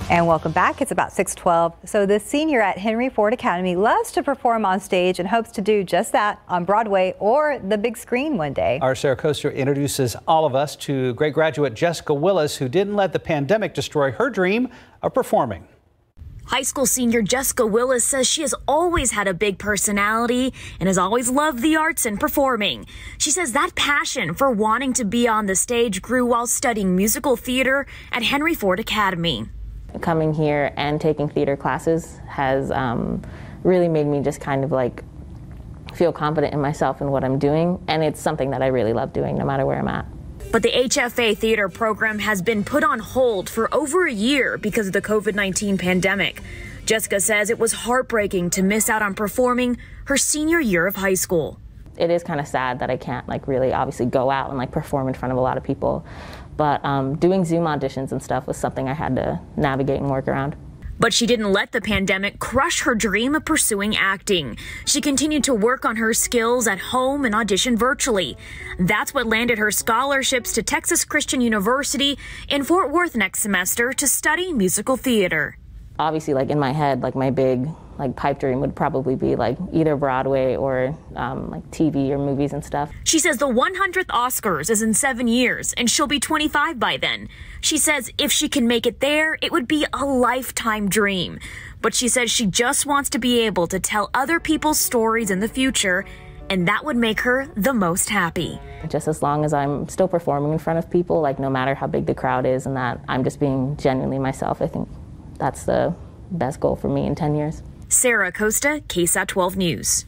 And welcome back. It's about 6:12. So the senior at Henry Ford Academy loves to perform on stage and hopes to do just that on Broadway or the big screen one day. Our Sarah Koester introduces all of us to great graduate Jessica Willis, who didn't let the pandemic destroy her dream of performing. High school senior Jessica Willis says she has always had a big personality and has always loved the arts and performing. She says that passion for wanting to be on the stage grew while studying musical theater at Henry Ford Academy. Coming here and taking theater classes has really made me just kind of like feel confident in myself and what I'm doing, and it's something that I really love doing no matter where I'm at. But the HFA theater program has been put on hold for over a year because of the COVID-19 pandemic. Jessica says it was heartbreaking to miss out on performing her senior year of high school. It is kind of sad that I can't really obviously go out and perform in front of a lot of people. But doing Zoom auditions and stuff was something I had to navigate and work around. But she didn't let the pandemic crush her dream of pursuing acting. She continued to work on her skills at home and audition virtually. That's what landed her scholarships to Texas Christian University in Fort Worth next semester to study musical theater. Obviously, in my head, my big pipe dream would probably be either Broadway or TV or movies and stuff. She says the 100th Oscars is in 7 years and she'll be 25 by then. She says if she can make it there, it would be a lifetime dream. But she says she just wants to be able to tell other people's stories in the future, and that would make her the most happy. Just as long as I'm still performing in front of people, no matter how big the crowd is, and that I'm just being genuinely myself, I think that's the best goal for me in 10 years. Sarah Koester, KSAT 12 News.